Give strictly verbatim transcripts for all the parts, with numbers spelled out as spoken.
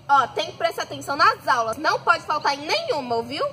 Ó, tem que prestar atenção nas aulas. Não pode faltar em nenhuma, ouviu?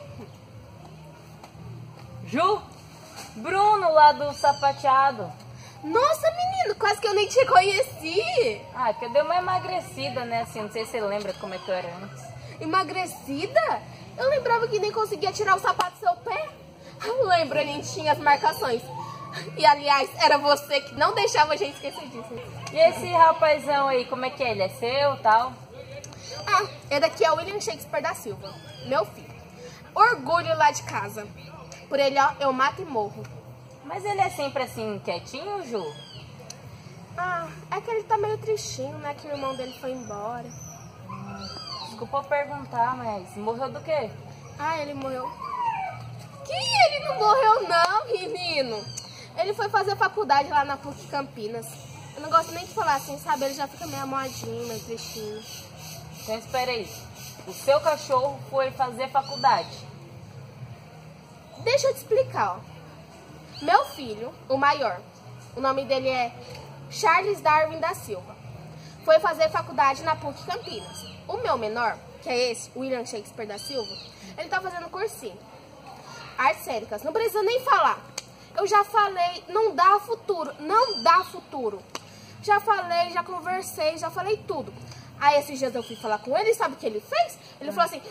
Ju, Bruno lá do sapateado. Nossa, menino, quase que eu nem te conheci. Ah, que eu dei uma emagrecida, né? Assim, não sei se você lembra como é que eu era antes. Emagrecida? Eu lembrava que nem conseguia tirar o sapato do seu pé. Eu lembro, a gente tinha as marcações. E, aliás, era você que não deixava a gente esquecer disso. E esse rapazão aí, como é que é? Ele é seu, tal? Ah, esse daqui é o William Shakespeare da Silva, meu filho. Orgulho lá de casa. Por ele, ó, eu mato e morro. Mas ele é sempre assim, quietinho, Ju? Ah, é que ele tá meio tristinho, né? Que o irmão dele foi embora. Desculpa eu perguntar, mas morreu do quê? Ah, ele morreu. Que ele não morreu não, menino. Ele foi fazer faculdade lá na P U C Campinas. Eu não gosto nem de falar assim, sabe? Ele já fica meio amoadinho, meio tristinho. Então espera aí. O seu cachorro foi fazer faculdade. Deixa eu te explicar, ó. Meu filho, o maior, o nome dele é Charles Darwin da Silva, foi fazer faculdade na P U C Campinas. O meu menor, que é esse, William Shakespeare da Silva, ele tá fazendo cursinho. Artes cênicas, não precisa nem falar. Eu já falei, não dá futuro, não dá futuro. Já falei, já conversei, já falei tudo. Aí esses dias eu fui falar com ele, sabe o que ele fez? Ele falou assim...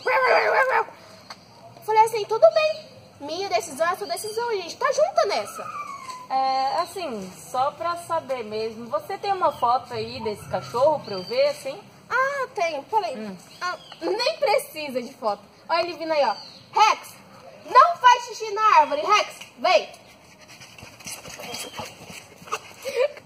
Falei assim, tudo bem, minha decisão é a sua decisão, a gente tá junta nessa. É, assim, só pra saber mesmo, você tem uma foto aí desse cachorro pra eu ver, assim? Ah, tenho, peraí. Hum. Ah, nem precisa de foto. Olha ele vindo aí, ó. Rex, não faz xixi na árvore, Rex, vem.